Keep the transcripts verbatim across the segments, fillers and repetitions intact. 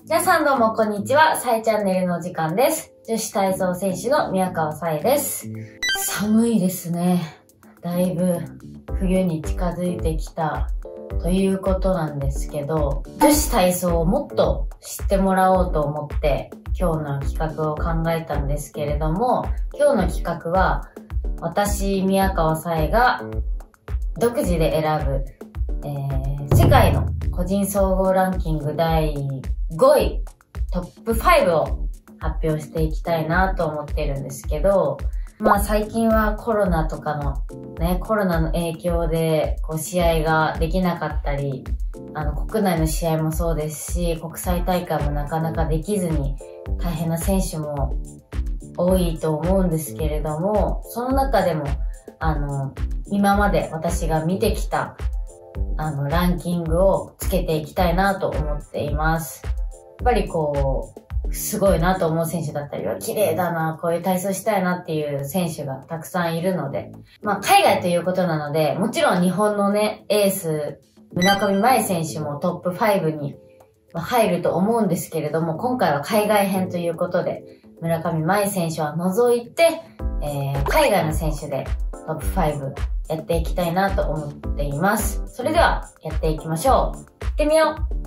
皆さんどうもこんにちは。さえチャンネルのお時間です。女子体操選手の宮川さえです。寒いですね。だいぶ冬に近づいてきたということなんですけど、女子体操をもっと知ってもらおうと思って今日の企画を考えたんですけれども、今日の企画は私宮川さえが独自で選ぶ、えー、世界の個人総合ランキングだいごいトップファイブを発表していきたいなと思ってるんですけど、まあ最近はコロナとかのね、コロナの影響でこう試合ができなかったり、あの国内の試合もそうですし、国際大会もなかなかできずに大変な選手も多いと思うんですけれども、その中でもあの今まで私が見てきたあのランキングをつけていきたいなと思っています。やっぱりこうすごいなと思う選手だったりは、綺麗だな、こういう体操したいなっていう選手がたくさんいるので、まあ海外ということなので、もちろん日本のね、エース、村上茉愛選手もトップファイブに入ると思うんですけれども、今回は海外編ということで、村上茉愛選手は除いて、えー、海外の選手でトップファイブやっていきたいなと思っています。それではやっていきましょう。行ってみよう。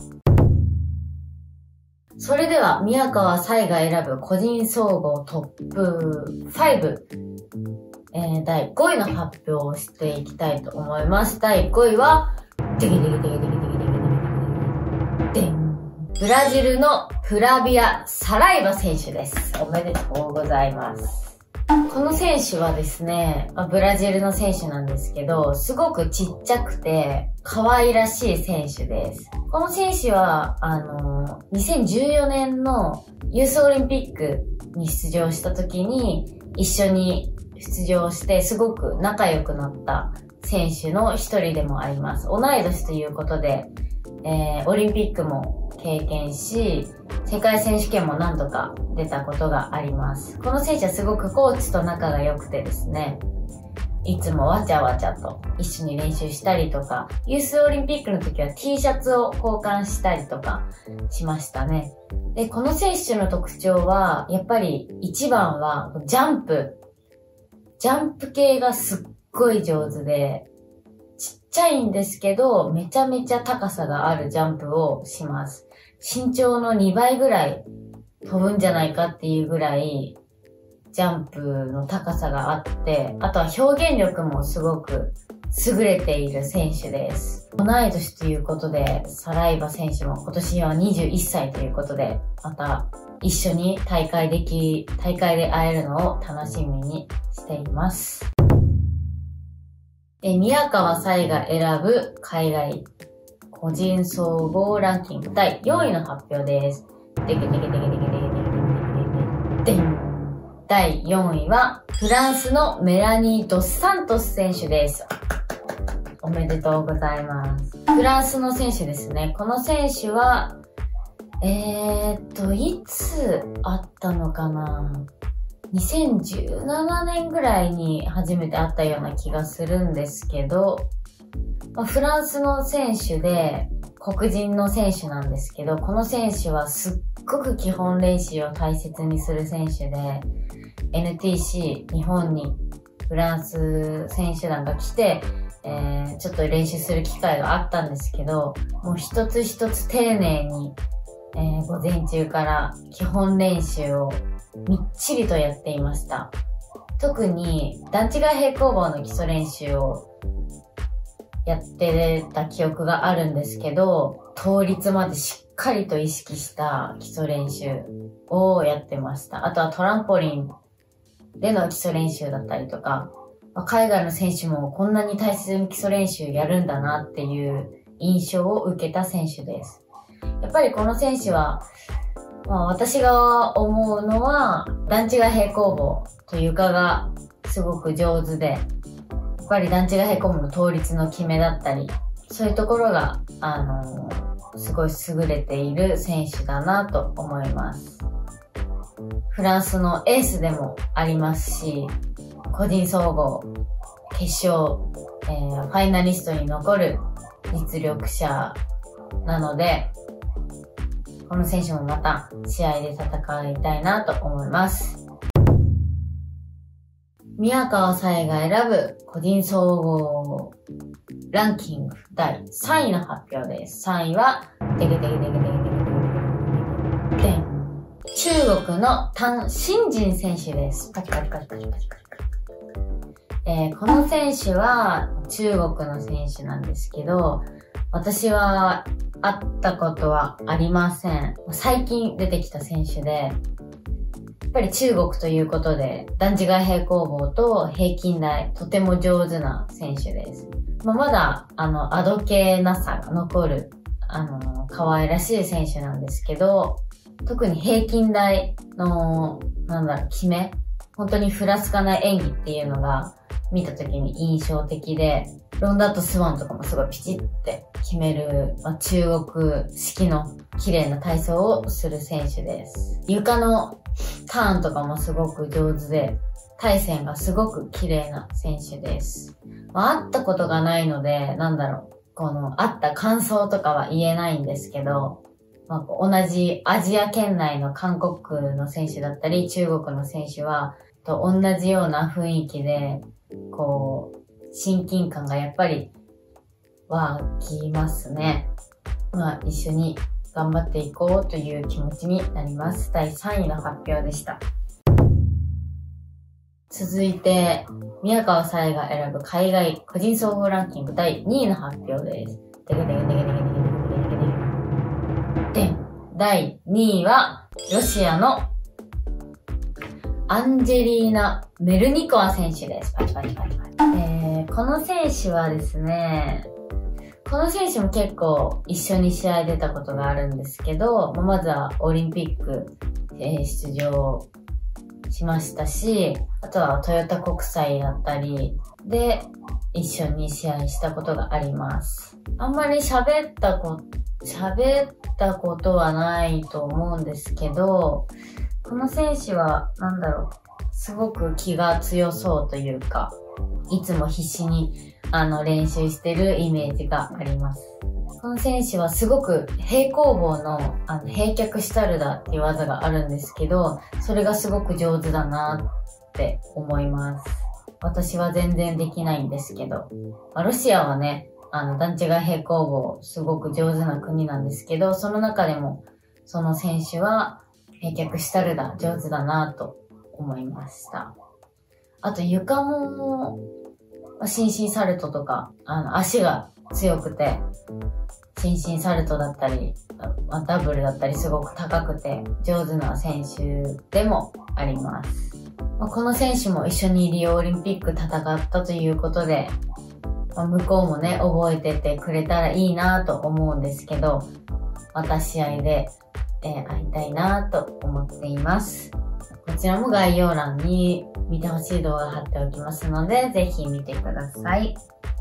それでは宮川さえが選ぶ個人総合トップファイブ、えー、だいごいの発表をしていきたいと思います。だいごいは、デキデキデキデキデキデキデキデン。ブラジルのフラビア・サライバ選手です。おめでとうございます。この選手はですね、ブラジルの選手なんですけど、すごくちっちゃくて可愛らしい選手です。この選手は、あの、にせんじゅうよねんのユースオリンピックに出場した時に一緒に出場してすごく仲良くなった選手の一人でもあります。同い年ということで、えー、オリンピックも経験し、世界選手権も何度か出たことがあります。この選手はすごくコーチと仲が良くてですね、いつもわちゃわちゃと一緒に練習したりとか、ユースオリンピックの時は T シャツを交換したりとかしましたね。で、この選手の特徴は、やっぱり一番はジャンプ。ジャンプ系がすっごい上手で、ちっちゃいんですけど、めちゃめちゃ高さがあるジャンプをします。身長のにばいぐらい飛ぶんじゃないかっていうぐらい、ジャンプの高さがあって、あとは表現力もすごく優れている選手です。同い年ということで、サライバ選手も今年はにじゅういっさいということで、また一緒に大会でき、大会で会えるのを楽しみにしています。え宮川さえが選ぶ海外個人総合ランキングだいよんいの発表です。でけでけでけでけでけでけでけでん。だいよんいはフランスのメラニー・ドスサントス選手です。おめでとうございます。フランスの選手ですね。この選手は、えーっと、いつあったのかなにせんじゅうななねんぐらいに初めて会ったような気がするんですけど、まあ、フランスの選手で黒人の選手なんですけど、この選手はすっごく基本練習を大切にする選手で、エヌティーシー 日本にフランス選手団が来て、えー、ちょっと練習する機会があったんですけど、もう一つ一つ丁寧に、えー、午前中から基本練習をみっちりとやっていました。特に段違い平行棒の基礎練習をやってた記憶があるんですけど、倒立までしっかりと意識した基礎練習をやってました。あとはトランポリンでの基礎練習だったりとか、海外の選手もこんなに大切に基礎練習やるんだなっていう印象を受けた選手です。やっぱりこの選手は、まあ、私が思うのは段違い平行棒と床がすごく上手で、やっぱり段違い平行棒の倒立の決めだったり、そういうところが、あのー、すごい優れている選手だなと思います。フランスのエースでもありますし、個人総合決勝、えー、ファイナリストに残る実力者なので、 この選手もまた試合で戦いたいなと思います。宮川沙絵が選ぶ個人総合ランキングだいさんいの発表です。さんいは、でけでけでけでけでけでけでん。中国のタン・シンジン選手です。パチパチパチパチパチパチ。えー、この選手は中国の選手なんですけど、私は会ったことはありません。最近出てきた選手で、やっぱり中国ということで、段違い平行棒と平均台、とても上手な選手です。まあ、まだ、あの、あどけなさが残る、あの、可愛らしい選手なんですけど、特に平均台の、なんだろう、決め、本当にふらつかない演技っていうのが、見た時に印象的で、ロンダートスワンとかもすごいピチって決める、まあ、中国式の綺麗な体操をする選手です。床のターンとかもすごく上手で、体線がすごく綺麗な選手です。まあ、会ったことがないので、なんだろう、この会った感想とかは言えないんですけど、まあ、同じアジア圏内の韓国の選手だったり、中国の選手は、と同じような雰囲気で、こう、親近感がやっぱり湧きますね。まあ一緒に頑張っていこうという気持ちになります。だいさんいの発表でした。続いて、宮川沙絵が選ぶ海外個人総合ランキングだいにいの発表です。でけでけでけでけでけでけでけで。で、だいにいはロシアのアンジェリーナ・メルニコワ選手です。パチパチパチパチ。えー、この選手はですね、この選手も結構一緒に試合出たことがあるんですけど、まずはオリンピック、えー、出場しましたし、あとはトヨタ国際だったりで一緒に試合したことがあります。あんまり喋ったこ、喋ったことはないと思うんですけど、この選手は、なんだろう、すごく気が強そうというか、いつも必死に、あの、練習してるイメージがあります。この選手はすごく平行棒の、あの、平脚シュタルダーっていう技があるんですけど、それがすごく上手だなって思います。私は全然できないんですけど、まあ、ロシアはね、あの、段違い平行棒、すごく上手な国なんですけど、その中でも、その選手は、平脚シュタルダー上手だなと思いました。あと床も、シンシンサルトとか、あの、足が強くて、シンシンサルトだったり、ダブルだったりすごく高くて上手な選手でもあります。この選手も一緒にリオオリンピック戦ったということで、向こうもね、覚えててくれたらいいなと思うんですけど、また試合でえー、会いたいなと思っています。こちらも概要欄に見てほしい動画貼っておきますので、ぜひ見てください。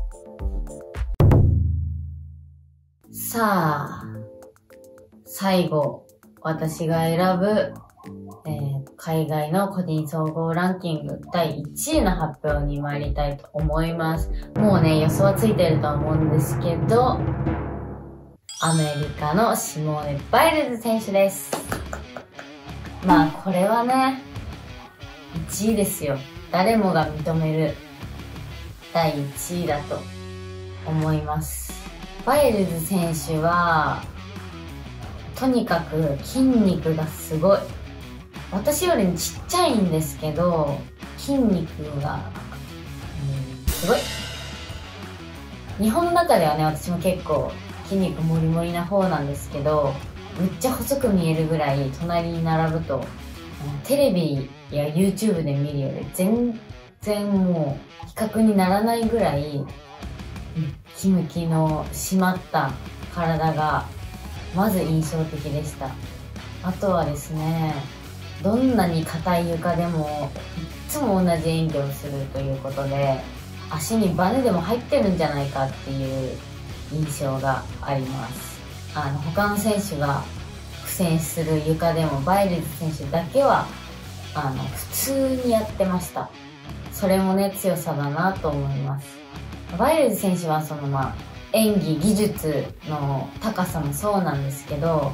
さあ、最後、私が選ぶ、えー、海外の個人総合ランキングだいいちいの発表に参りたいと思います。もうね、予想はついてると思うんですけど、アメリカのシモーネ・バイルズ選手です。まあこれはね、いちいですよ。誰もが認めるだいいちいだと思います。バイルズ選手は、とにかく筋肉がすごい。私よりもちっちゃいんですけど、筋肉が、うん、すごい。日本の中ではね、私も結構、筋肉もりもりな方なんですけど、めっちゃ細く見えるぐらい隣に並ぶと、テレビや YouTube で見るより全然もう比較にならないぐらいムッキムキの締まった体がまず印象的でした。あとはですね、どんなに硬い床でもいつも同じ演技をするということで、足にバネでも入ってるんじゃないかっていう印象があります。あの他の選手が苦戦する床でもバイルズ選手だけはあの普通にやってました。それもね、強さだなと思います。バイルズ選手はそのまあ演技技術の高さもそうなんですけど、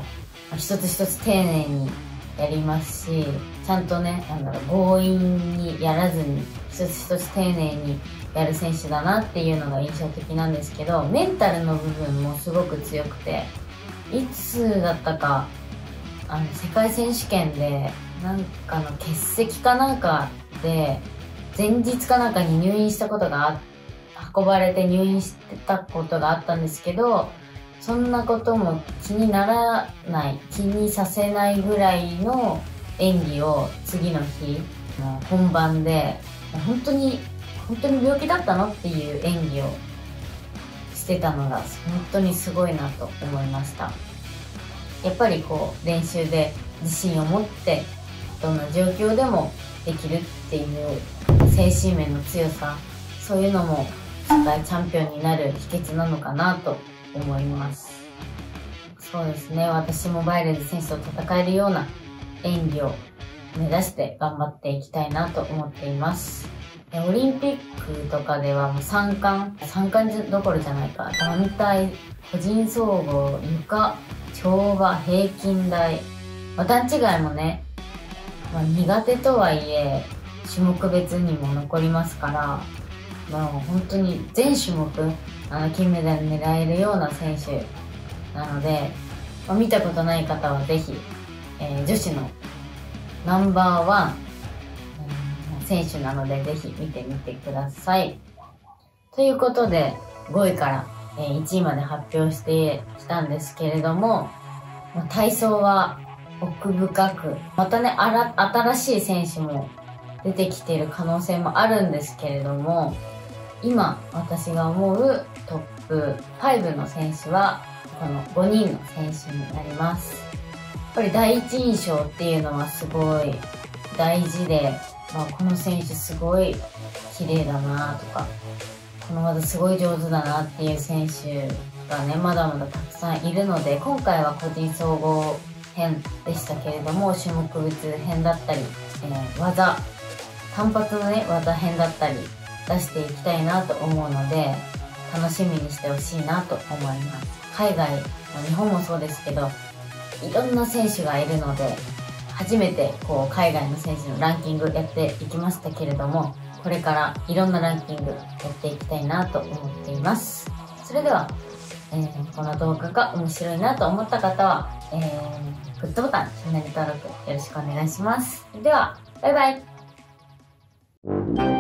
一つ一つ丁寧にやりますし、ちゃんとね、なんだろう、強引にやらずに、一つ一つ丁寧にやる選手だなっていうのが印象的なんですけど、メンタルの部分もすごく強くて、いつだったか、あの、世界選手権で、なんかの欠席かなんかで、前日かなんかに入院したことがあ、運ばれて入院してたことがあったんですけど、そんなことも気にならない、気にさせないぐらいの演技を次の日、本番で、本当に、本当に病気だったのっていう演技をしてたのが本当にすごいなと思いました。やっぱりこう練習で自信を持ってどんな状況でもできるっていう精神面の強さ、そういうのも世界チャンピオンになる秘訣なのかなと思います。そうですね、私もバイレルズ選手と戦えるような演技を目指して頑張っていきたいなと思っています。オリンピックとかではもうさん冠、さん冠どころじゃないか、団体、個人総合、床、跳馬、平均台、まあ、段違いもね、まあ、苦手とはいえ種目別にも残りますから、まあ、本当に全種目あの金メダル狙えるような選手なので、まあ、見たことない方はぜひ、えー、女子のナンバーワン選手なのでぜひ見てみてください。ということでごいからいちいまで発表してきたんですけれども、体操は奥深く、またね、あら新しい選手も出てきている可能性もあるんですけれども、今私が思うトップごの選手はこのごにんの選手になります。やっぱり第一印象っていうのはすごい大事で、まあ、この選手すごい綺麗だなとか、この技すごい上手だなっていう選手がね、まだまだたくさんいるので、今回は個人総合編でしたけれども、種目別編だったり、えー、技、単発のね、技編だったり出していきたいなと思うので、楽しみにしてほしいなと思います。海外、日本もそうですけど、いろんな選手がいるので、初めてこう海外の選手のランキングやっていきましたけれども、これからいろんなランキングやっていきたいなと思っています。それでは、えー、この動画が面白いなと思った方は、えー、グッドボタン、チャンネル登録よろしくお願いします。それでは、バイバイ。